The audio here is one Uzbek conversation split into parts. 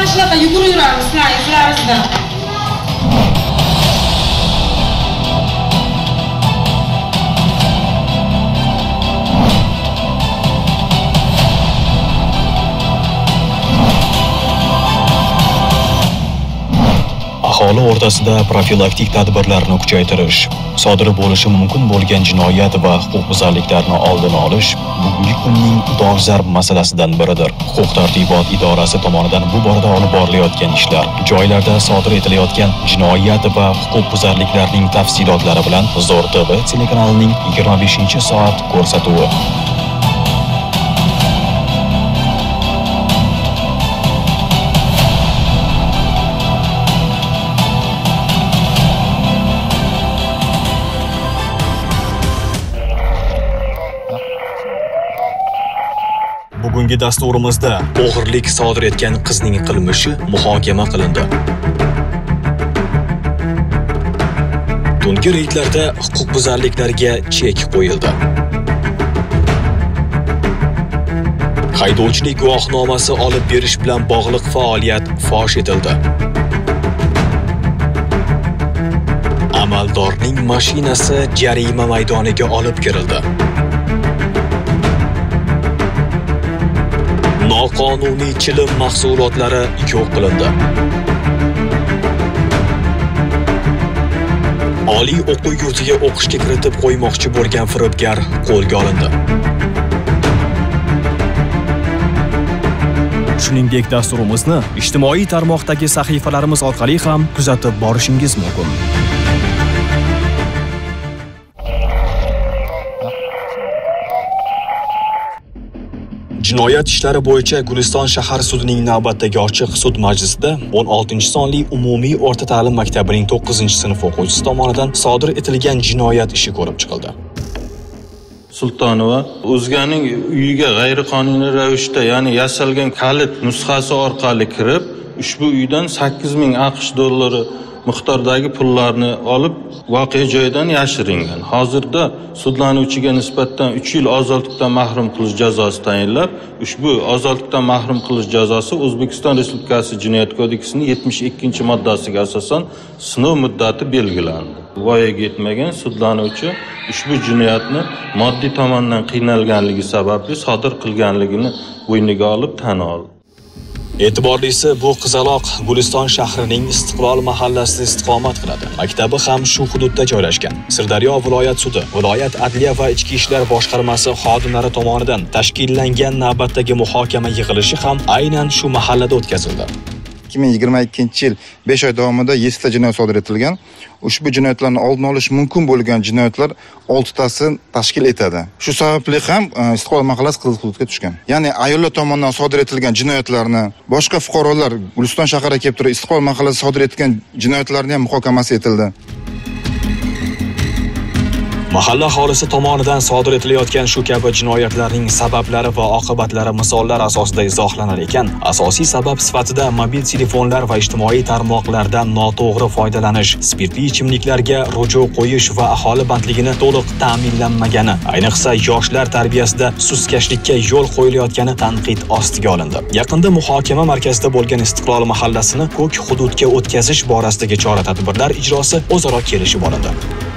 qishloqqa yugurib yuramiz sizlarimizdan. Aholi o'rtasida profilaktik tadbirlarni kuchaytirish, sodir bo'lishi mumkin bo'lgan jinoyat va huquqbuzarliklarni oldini olish bugungi kunning dolzarb masalasidan biridir. Huquq-tartibot idorasi tomonidan bu borada olib borilayotgan ishlar, joylarda sodir etilayotgan jinoyat va huquqbuzarliklarning tafsilotlari bilan Zo'r TV telekanalining 25-soat ko'rsatuvi. Bugungi dasturimizda o'g'irlik sodir etgan qizning qilmishi muhokama qilindi. Tungi reydlarda huquqbuzarliklarga chek qo'yildi. Haydovchilik guvohnomasi olib berish bilan bog'liq faoliyat fosh etildi. Amaldorning mashinasi jarima maydoniga olib kirildi. Noqonuniy chilim mahsulotlari yo'q qilindi. Oliy o'quv yurtiga o'qishga kiritib qo'ymoqchi bo'lgan firibgar qo'lga olindi. Shuningdek, dasturimizni ijtimoiy tarmoqdagi sahifalarimiz orqali ham kuzatib borishingiz mumkin. Jinoyat ishlari bo'yicha Guliston shahar sudining navbatdagi ochiq sud majlisida 16-sonli umumiy o'rta ta'lim maktabining 9-sinf o'quvchisi tomonidan sodir etilgan jinoyat ishi ko'rib chiqildi. Sultonova o'zganing uyiga g'ayriqonuniy ravishda, ya'ni yasalgan kalit nusxasi orqali kirib, ushbu uydan 8000 AQSh dollari miqdordagi pullarni olib, voqea joyidan yashiringan. Hozirda sudlanuvchiga nisbatan 3 yil ozodlikdan mahrum qilish jazosi tayinlab, ushbu ozodlikdan mahrum qilish jazosi O'zbekiston Respublikasi Jinoyat kodeksining 72-moddasiga asosan sinov muddati belgilandi. Voyaga yetmagan sudlanuvchi ushbu jinoyatni moddiy tomondan qiynalganligi sababli sodir qilganligini bo'yniga olib tan oldi. E'tiborlisi, bu qizaloq Guliston shahrining Istiqlol mahallasida istiqomat qiladi. Maktabi ham shu hududda joylashgan. Sirdaryo viloyat sudi, viloyat adliya va ichki ishlar boshqarmasi xodimlari tomonidan tashkillangan navbatdagi muhokama yig'ilishi ham aynan shu mahallada o'tkazildi. 2022-yil 5 oy davomida 7 ta jinoyat sodir etilgan. Ushbu jinoyatlarni oldini olish mumkin bo'lgan jinoyatlar 6 tasi tashkil etadi. Shu sababli ham Istiqlol mahallasi qizil hududga tushgan. Ya'ni ayollar tomonidan sodir etilgan jinoyatlarni, boshqa fuqarolar Guliston shahriga kelib turib Istiqlol mahallasi sodir etgan jinoyatlarni ham muhokamasi etildi. Mahalla aholisi tomonidan sodir etilayotgan shu kabi jinoyatlarning sabablari va oqibatlari misollar asosida izohlanar ekan, asosiy sabab sifatida mobil telefonlar va ijtimoiy tarmoqlardan noto'g'ri foydalanish, spirtli ichimliklarga ruju qo'yish va aholi bandligini to'liq ta'minlanmagani, ayniqsa yoshlar tarbiyasida sustkashlikka yo'l qo'yilayotgani tanqid ostiga olindi. Yaqinda muhokama markazida bo'lgan Istiqlol mahallasini ko'k hududga o'tkazish borasidagi chora-tadbirlar ijrosi o'zaro kelishib olindi.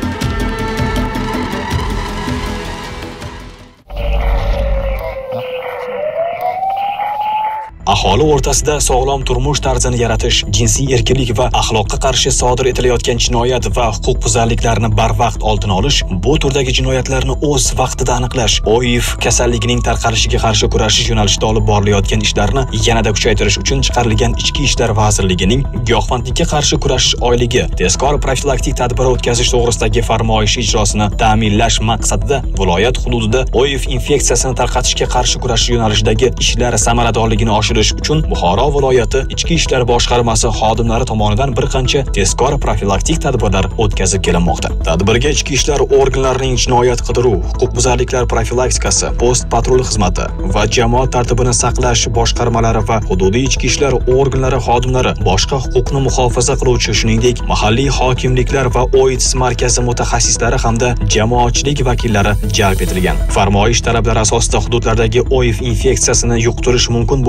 Aholi o'rtasida sog'lom turmush tarzini yaratish, jinsiy erkinlik va axloqqa qarshi sodir etilayotgan jinoyat va huquqbuzarliklarni barvaqt oldini olish, bu turdagi jinoyatlarni o'z vaqtida aniqlash, OIV kasalligining tarqalishiga qarshi kurashish yo'nalishida olib borilayotgan ishlarni yanada kuchaytirish uchun chiqarilgan Ichki ishlar vazirligining giyohvandlikka qarshi kurashish oyligi tezkor profilaktik tadbir o'tkazish to'g'risidagi farmoyishi ijrosini ta'minlash maqsadida viloyat hududida OIV infeksiyasini tarqatishga qarshi kurashish yo'nalishidagi ishlar samaradorligini oshirish uchun Buxoro viloyati Ichki ishlar boshqarmasi xodimlari tomonidan bir qancha tezkor profilaktik tadbirlar o'tkazib kelinmoqda. Tadbirga ichki ishlar organlarining jinoyat qidiruv, huquqbuzarliklar profilaktikasi, post patrul xizmati va jamoat tartibini saqlash boshqarmalari va hududiy ichki ishlar organlari xodimlari, boshqa huquqni muhofaza qiluvchi, shuningdek mahalliy hokimliklar va OITS markazi mutaxassislari hamda jamoatchilik vakillari jalb etilgan. Farmoyish talablari asosida hududlardagi OIV infeksiyasini yuqtirish mumkin bo'lgan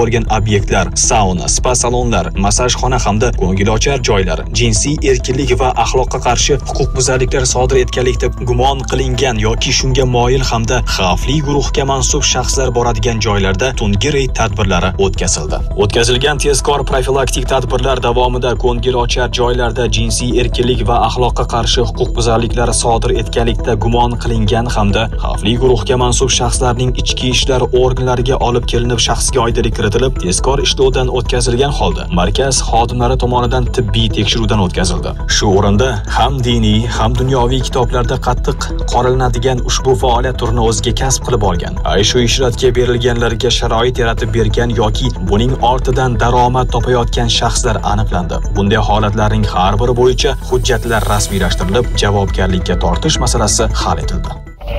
obyektlar, sauna, spa salonlar, masajxona hamda ko'ngilochar joylar, jinsiy erkinlik va axloqqa qarshi huquqbuzarliklar sodir etganlikda gumon qilingan yoki shunga moyil hamda xavfli guruhga mansub shaxslar boradigan joylarda tungi reyd tadbirlari o'tkazildi. O'tkazilgan tezkor profilaktik tadbirlar davomida ko'ngilochar joylarda jinsiy erkinlik va axloqqa qarshi huquqbuzarliklar sodir etganlikda gumon qilingan hamda xavfli guruhga mansub shaxslarning ichki ishlar organlariga olib kelinib shaxsga oydinlik kiritilib, tezkor ishlovdan o'tkazilgan holda markaz xodimlari tomonidan tibbiy tekshiruvdan o'tkazildi. Shu o'rinda ham diniy, ham dunyoviy kitoblarda qattiq qoralanadigan ushbu faoliyat turini o'ziga kasb qilib olgan, shu ishratga berilganlarga sharoit yaratib bergan yoki buning ortidan daromad topayotgan shaxslar aniqlandi. Bunday holatlarning har biri bo'yicha hujjatlar rasmiylashtirilib, javobgarlikka tortish masalasi hal etildi.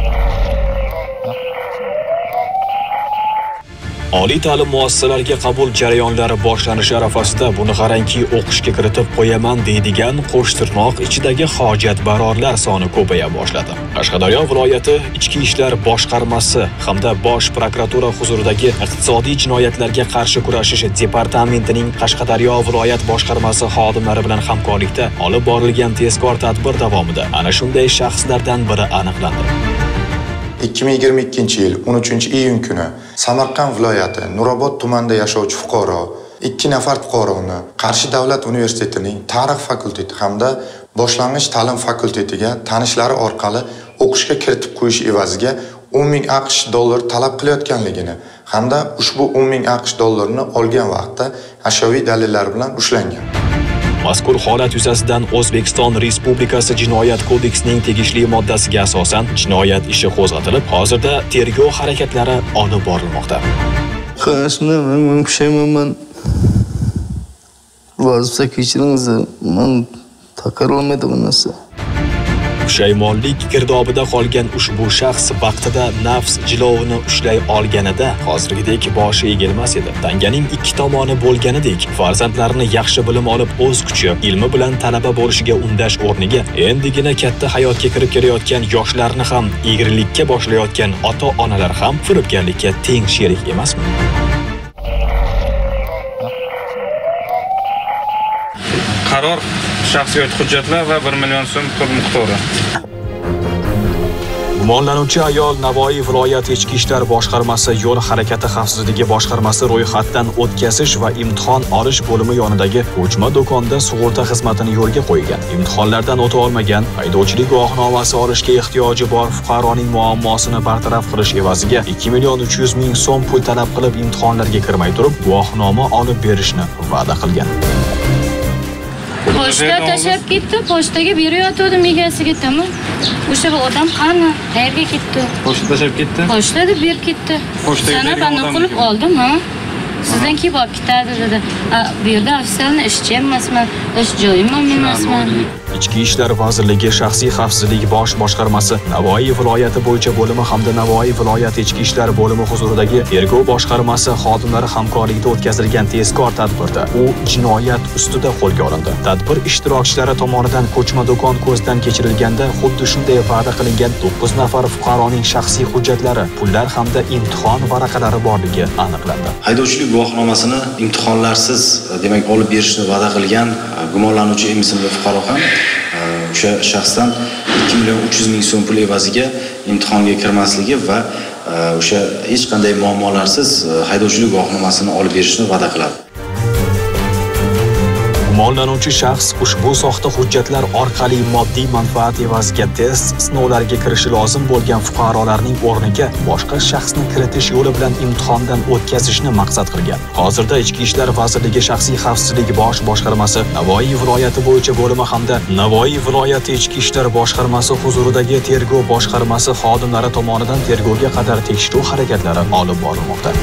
Oliy ta'lim muassasalariga qabul jarayonlari boshlanishi arafasida buni qarangki o'qishga kiritib qo'yaman deydigan qo'shtirnoq ichidagi hojatbarorlar soni ko'paya boshladi. Qashqadaryo viloyati Ichki ishlar boshqarmasi hamda Bosh prokuratura huzuridagi iqtisodiy jinoyatlarga qarshi kurashish departamentining Qashqadaryo viloyat boshqarmasi xodimlari bilan hamkorlikda olib borilgan tezkor tadbir davomida ana shunday shaxslardan biri aniqlandi. 2022-yil 13-iyun kuni Samarqand viloyati Nurobod tumanida yashovchi fuqaro 2 nafar fuqaroni Qarshi davlat universitetining tarix fakulteti hamda boshlang'ich ta'lim fakultetiga tanishlari orqali o'qishga kiritib qo'yish evaziga 10,000 AQSh dollar talab qilayotganligini hamda ushbu 10,000 AQSh dollarini olgan vaqtda ashyoviy dalillar bilan ushlangan. Mazkur holat yuzasidan O'zbekiston Respublikasi Jinoyat kodeksining tegishli moddasiga asosan jinoyat ishi qo'zg'atilib, hozirda tergov harakatlari olib borilmoqda. Men pushaymonman. Vazifa kechiringiz, men takrorlamaydi bu narsa. Pushaymonlik girdobida qolgan ushbu shaxs vaqtida nafs jilovini ushlay olganida hozirgidek boshi egilmas edi. Tanganing ikki tomoni bo'lganidek farzandlarini yaxshi bilim olib o'z kuchi, ilmi bilan talaba bo'lishiga undash o'rniga endigina katta hayotga kirib kelayotgan yoshlarni ham egrilikka boshlayotgan ota-onalar ham firibgarlikka teng sherik emasmi? Qaror, shaxsiyat hujjatlar va 1 million so'm pul miqdori. Gumonlanuvchi ayol Navoiy viloyat Ichki ishlar boshqarmasi yo'l harakati xavfsizligi boshqarmasi ro'yxatdan o'tkazish va imtihon olish bo'limi yonidagi ko'chma do'konda sug'urta xizmatini yo'lga qo'ygan. Imtihonlardan o'ta olmagan, haydovchilik guvohnomasi olishga ehtiyoji bor fuqaroning muammosini bartaraf qilish evaziga 2,300,000 so'm pul talab qilib imtihonlarga kirmay turib, guvohnoma olib berishni va'da qilgan. Pochta tashab ketdi, pochtaga berayotgandim egasiga tamam. O'sha odam qani? Qayerga ketdi? Pochta tashab ketdi? Pochtada berib ketdi. Sana bana qilib oldim, ha? Sizdan kim olib ketadi dedi. Bu yerda ofitsialni ishchi emasman, ish joyim emasman. Ichki ishlar vazirligi shaxsiy xavfsizlik bosh boshqarmasi Navoiy viloyati bo'yicha bo'limi hamda Navoiy viloyati ichki ishlar bo'limi huzuridagi tergov boshqarmasi xodimlari hamkorlikda o'tkazilgan tezkor tadbirda u jinoyat ustida qo'lga olindi. Tadbir ishtirokchilari tomonidan ko'chma do'kon ko'zdan kechirilganda xuddi shunday va'da qilingan 9 nafar fuqaroning shaxsiy hujjatlari, pullar hamda imtihon varaqalari borligi aniqlandi. Haydovchilik guvohnomasini imtihonlarsiz, demak, olib berishni va'da qilgan gumonlanuvchi ismli fuqaro ham o'sha shaxsdan 2,300,000 so'm pul evaziga imtihonga kirmasligi va o'sha hech qanday muammolarsiz haydovchilik guvohnomasini olib berishni va'da qiladi. Gumonlanuvchi shaxs ushbu soxta hujjatlar orqali moddiy manfaat evaziga test sinovlariga kirishi lozim bo'lgan fuqarolarning o'rniga boshqa shaxsni kiritish yo'li bilan imtihondan o'tkazishni maqsad qilgan. Hozirda Ichki ishlar vazirligi shaxsiy xavfsizlik bosh boshqarmasi Navoiy viloyati bo'yicha bo'limi hamda Navoiy viloyati Ichki ishlar boshqarmasi huzuridagi tergov boshqarmasi xodimlari tomonidan tergovga qadar tekshiruv harakatlari olib borilmoqda.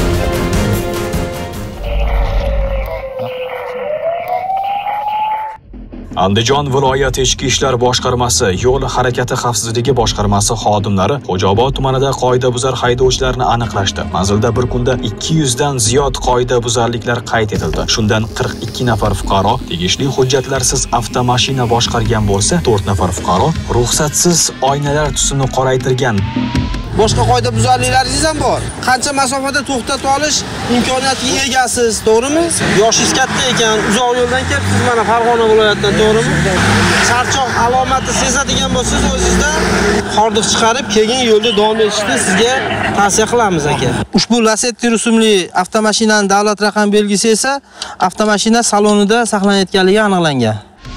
Andijon viloyati Ichki ishlar boshqarmasi yo'l harakati xavfsizligi boshqarmasi xodimlari Xo'jaobod tumanida qoidabuzar haydovchilarni aniqlashdi. Manzilda bir kunda 200 dan ziyod qoidabuzarliklar qayd etildi. Shundan 42 nafar fuqaro tegishli hujjatlarsiz avtomashina boshqargan bo'lsa, 4 nafar fuqaro ruxsatsiz oynalar tusini qoraytirgan. boshqa qoidabuzarliklaringiz ham bor. Qancha masofada to'xtatib olish imkoniyatiga egasiz, to'g'rimi? Yoshingiz katta ekan, uzoq yo'ldan kelibsiz mana Farg'ona viloyatidan, to'g'rimi? Charchoq alomati sezadigan bo'lsangiz, o'zingizda hordiq chiqarib, keyin yo'lda davom etishni sizga tavsiya qilamiz aka. Ushbu Lacetti rusumli avtomashinaning davlat raqam belgisi esa avtomashina salonida saqlanayotganligi aniqlangan.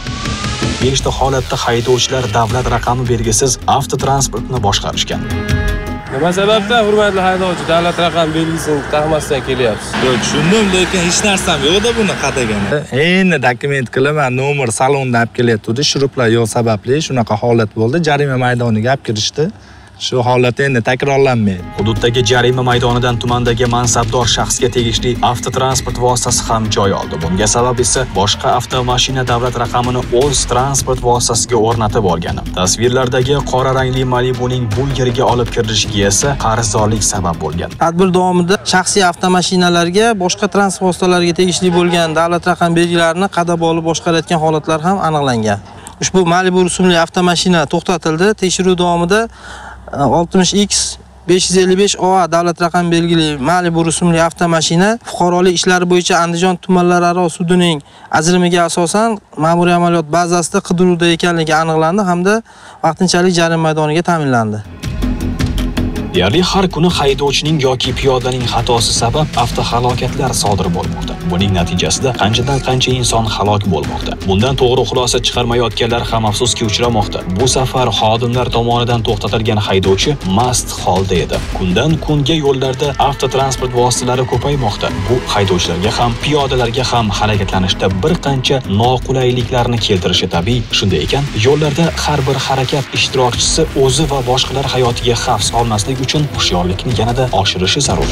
5 ta holatda haydovchilar davlat raqami belgisiz avtotransportni boshqarishgan. Nima sababdan hurmatli haydovchi davlat raqam belgisini taqmasdan kelyapsiz? Yo'q, tushundim, lekin hech narsam yo'q-da buni qadagani. Endi dokument qilaman, nomer salondan olib kelyapti, shuruplar yo'q sababli shunaqa holat bo'ldi. Jarima maydoniga olib kirishdi. Shu holat endi takrorlanmaydi. Hududdagi jarima maydonidan tumandagi mansabdor shaxsga tegishli avtotransport vositasi ham joy oldi. Bunga sabab esa boshqa avtomashina davlat raqamini o'z transport vositasiga o'rnatib olgani. Tasvirlardagi qora rangli Malibuning bu yerga olib kirilishiga esa qarzdorlik sabab bo'lgan. Tadbir davomida shaxsiy avtomashinalarga, boshqa transport vositalariga tegishli bo'lgan davlat raqam belgilarini qadab olib boshqarayotgan holatlar ham aniqlangan. Ushbu Malibu rusumli avtomashina to'xtatildi. Tekshiruv davomida 60X 555OA davlat raqam belgili Malibu rusumli avtomashina fuqarolik ishlari bo'yicha Andijon tumanlararo sudining ajrimiga asosan ma'muriy amaliyot bazasida qidiruvda ekanligi aniqlandi hamda vaqtinchalik jarima maydoniga ta'minlandi. Deyarli har kuni haydovchining yoki piyodaning xatosi sabab avtohalokatlar sodir bo'lmoqda. Buning natijasida qanchadan qancha inson halok bo'lmoqda. Bundan to'g'ri xulosa chiqarmayotganlar ham afsuski uchramoqda. Bu safar xodimlar tomonidan to'xtatilgan haydovchi mast holda edi. Kundan kunga yo'llarda avtotransport vositalari ko'paymoqda. Bu haydovchilarga ham, piyodalarga ham harakatlanishda bir qancha noqulayliklarni keltirishi tabiiy. Shunday ekan, yo'llarda har bir harakat ishtirokchisi o'zi va boshqalar hayotiga xavf solmasligi uchun hushyorlikni yanada oshirishi zarur.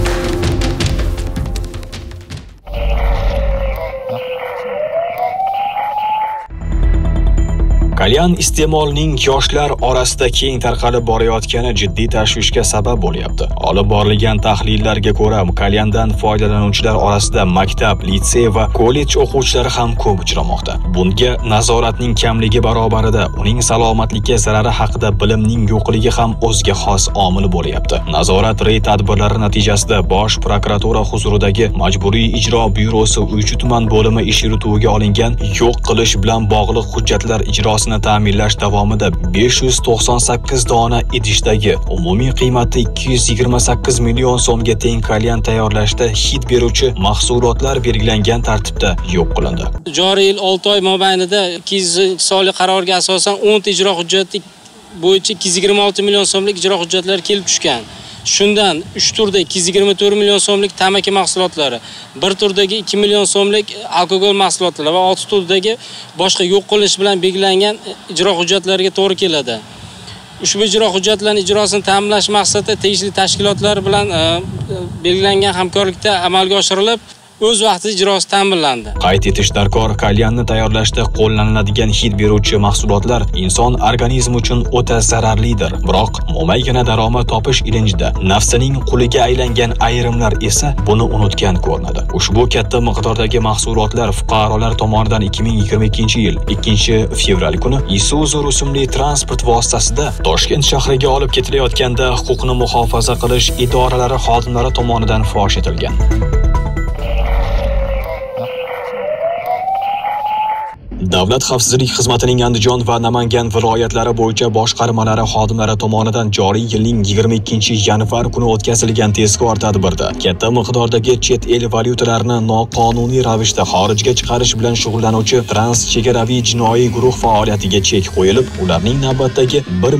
Kalyan iste'molining yoshlar orasida keng tarqalib borayotgani jiddiy tashvishga sabab bo'lyapti. Olib borilgan tahlillarga ko'ra, kalyandan foydalanuvchilar orasida maktab, litsey va kollej o'quvchilari ham ko'p uchramoqda. Bunga nazoratning kamligi barobarida uning salomatlikka zarari haqida bilimning yo'qligi ham o'ziga xos omil bo'lyapti. Nazorat reyd tadbirlari natijasida Bosh prokuratura huzuridagi Majburiy ijro byurosi Uychi tuman bo'limi ish yurituviga olingan yo'q qilish bilan bog'liq hujjatlar ijrosini ta'minlash davomida 598 dona idishdagi umumiy qiymati 228 million so'mga teng kalyan tayyorlashda hid beruvchi mahsulotlar belgilangan tartibda yo'q qilindi. Joriy yil 6 oy mobaynida 200 qarorga asosan 10 ta ijro hujjati bo'yicha 226 million so'mlik ijro hujjatlari kelib tushgan. Shundan 3 turda 224 million so'mlik tamaki mahsulotlari, 1 turdagi 2 million so'mlik alkogol mahsulotlari va 6 turdagi boshqa yo'q qilish bilan belgilangan ijro hujjatlariga to'g'ri keladi. Ushbu ijro hujjatlarining ijrosini ta'minlash maqsadida tegishli tashkilotlar bilan belgilangan hamkorlikda amalga oshirilib, o'z vaqtida ijrosi ta'minlandi. Qayd etish darkor, kalyanni tayyorlashda qo'llaniladigan hid beruvchi mahsulotlar inson organizmi uchun o'ta zararlidir. Biroq mo'maygina daromad topish ilinjida nafsining quliga aylangan ayrimlar esa buni unutgan ko'rinadi. Ushbu katta miqdordagi mahsulotlar fuqarolar tomonidan 2022-yil 2-fevral kuni Isuzu rusumli transport vositasida Toshkent shahriga olib ketilayotganda huquqni muhofaza qilish idoralari xodimlari tomonidan fosh etilgan. Davlat xavfsizlik xizmatining Andijon va Namangan viloyatlari bo'yicha boshqarmalari xodimlari tomonidan joriy yilning 22-yanvar kuni o'tkazilgan tezkor tadbirda katta miqdordagi chet el valyutalarini noqonuniy ravishda xorijga chiqarish bilan shug'ullanuvchi transchegaraviy jinoiy guruh faoliyatiga chek qo'yilib, ularning navbatdagi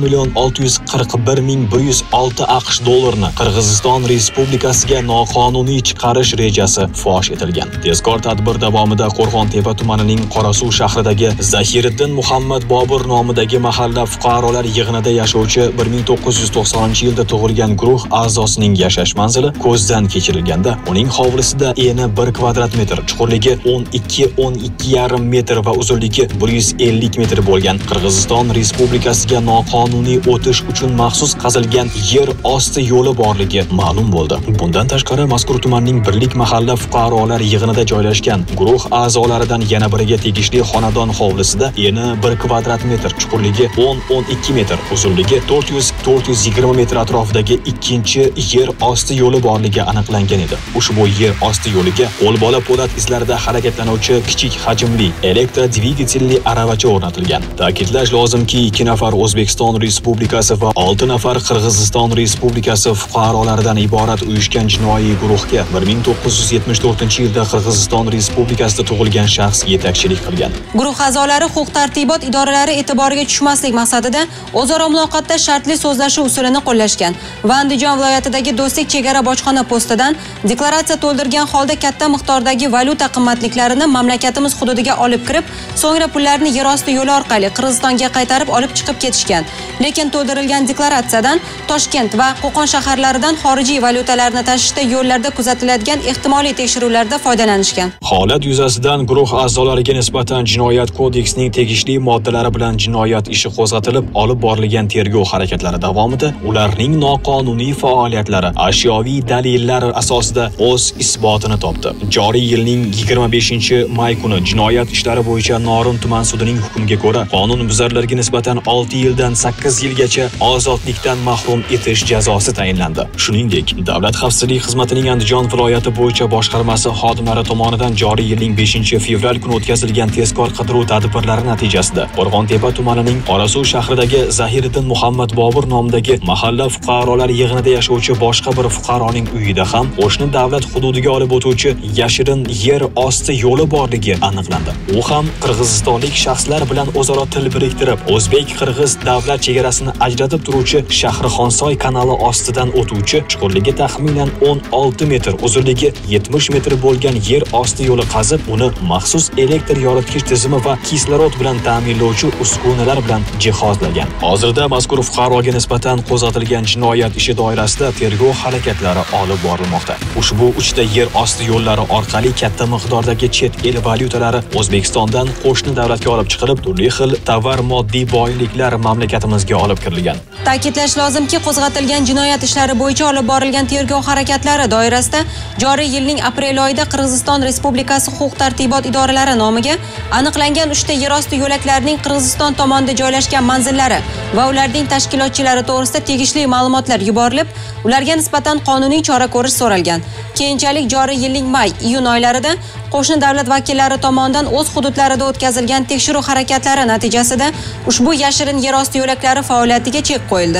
1,641,106 AQSh dollarini Qirg'iziston Respublikasiga noqonuniy chiqarish rejasi fosh etilgan. Tezkor tadbir davomida Qo'rg'ontepa tumanining Qorasuv shahridagi Zahiriddin Muhammad Bobur nomidagi mahalla fuqarolar yig'inida yashovchi 1990-yilda tug'ilgan guruh a'zosining yashash manzili ko'zdan kechirilganda, uning hovlisida eni 1 kvadrat metr, chuqurligi 12,5 metr va uzunligi 150 metr bo'lgan Qirg'iziston Respublikasiga noqonuniy o'tish uchun maxsus qazilgan yer osti yo'li borligi ma'lum bo'ldi. Bundan tashqari, mazkur tumanning Birlik mahalla fuqarolar yig'inida joylashgan guruh a'zolaridan yana biriga tegishli xonadon hovlisida eni 1 kvadrat metr, chuqurligi 10-12 metr, uzunligi 400-420 metr atrofidagi ikkinchi yer osti yo'li borligi aniqlangan edi. Ushbu yer osti yo'liga qo'lbola po'lat izlarida harakatlanuvchi kichik hajmli elektr dvigatelli aravacha o'rnatilgan. Ta'kidlash lozimki, 2 nafar O'zbekiston Respublikasi va 6 nafar Qirg'iziston Respublikasi fuqarolaridan iborat uyushgan jinoiy guruhga 1974-yilda Qirg'iziston Respublikasida tug'ilgan shaxs yetakchilik qilgan. Guruh a'zolari huquq-tartibot idoralari e'tiboriga tushmaslik maqsadida o'zaro muloqotda shartli so'zlashuv usulini qo'llashgan va Andijon viloyatidagi Do'stlik chegara bojxona postidan deklaratsiya to'ldirgan holda katta miqdordagi valyuta qimmatliklarini mamlakatimiz hududiga olib kirib, so'ngra pullarni yer osti yo'li orqali Qirg'izistonga qaytarib olib chiqib ketishgan. Lekin to'ldirilgan deklaratsiyadan Toshkent va Qo'qon shaharlaridan xorijiy valyutalarni tashishda yo'llarda kuzatiladigan ehtimoliy tekshiruvlarda foydalanishgan. Holat yuzasidan guruh a'zolariga nisbatan Jinoyat kodeksining tegishli moddalari bilan jinoyat ishi qo'zg'atilib, olib borilgan tergov harakatlari davomida ularning noqonuniy faoliyatlari ashyoviy dalillar asosida o'z isbotini topdi. Joriy yilning 25-may kuni jinoyat ishlari bo'yicha Norin tuman sudining hukmiga ko'ra qonunbuzarlarga nisbatan 6 yildan 8 yilgacha ozodlikdan mahrum etish jazosi tayinlandi. Shuningdek, Davlat xavfsizlik xizmatining Andijon viloyati bo'yicha boshqarmasi xodimlari tomonidan joriy yilning 5-fevral kuni o'tkazilgan tezkor qidiruv tadbirlari natijasida Qo'rg'ontepa tumanining Qorasuv shahridagi Zahiriddin Muhammad Bobur nomidagi mahalla fuqarolar yig'inida yashovchi boshqa bir fuqaroning uyida ham qo'shni davlat hududiga olib o'tuvchi yashirin yer osti yo'li borligi aniqlandi. U ham qirg'izistonlik shaxslar bilan o'zaro til biriktirib, o'zbek-qirg'iz davlat chegarasini ajratib turuvchi Shahrixonsoy kanali ostidan o'tuvchi, chuqurligi taxminan 16 metr, uzunligi 70 metr bo'lgan yer osti yo'li qazib, uni maxsus elektr yoritgich tizimi va kislorod bilan ta'minlovchi uskunalar bilan jihozlagan. Hozirda mazkur fuqaroga nisbatan qo'zg'atilgan jinoyat ishi doirasida tergov harakatlari olib borilmoqda. Ushbu 3 ta yer osti yo'llari orqali katta miqdordagi chet el valyutalari O'zbekistondan qo'shni davlatga olib chiqilib, turli xil tovar moddiy boyliklar mamlakatimizga olib kirilgan. Ta'kidlash lozimki, qo'zg'atilgan jinoyat ishlari bo'yicha olib borilgan tergov harakatlari doirasida joriy yilning aprel oyida Qirg'iziston Respublikasi huquq-tartibot idoralari nomiga aniqlangan 3 ta yer osti yo'laklarining Qirg'iziston tomonida joylashgan manzillari va ularning tashkilotchilari to'g'risida tegishli ma'lumotlar yuborilib, ularga nisbatan qonuniy chora ko'rish so'ralgan. Keyinchalik joriy yilning may-iyun oylarida qo'shni davlat vakillari tomonidan o'z hududlarida o'tkazilgan tekshiruv harakatlari natijasida ushbu yashirin yer osti yo'laklari faoliyatiga chek qo'yildi.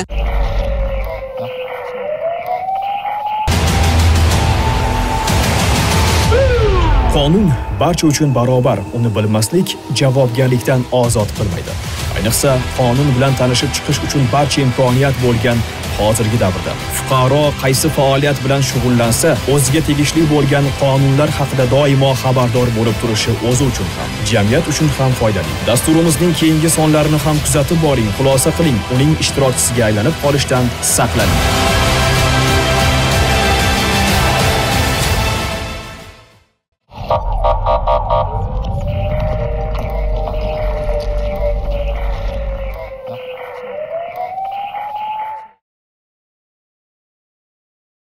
Qonun barcha uchun barobar, uni bilmaslik javobgarlikdan ozod qilmaydi. Ayniqsa, qonun bilan tanishib chiqish uchun barcha imkoniyat bo'lgan hozirgi davrda fuqaro qaysi faoliyat bilan shug'ullansa, o'ziga tegishli bo'lgan qonunlar haqida doimo xabardor bo'lib turishi o'zi uchun ham, jamiyat uchun ham foydali. Dasturimizning keyingi sonlarini ham kuzatib boring, xulosa qiling, uning ishtirokchisiga aylanib qolishdan saqlaning.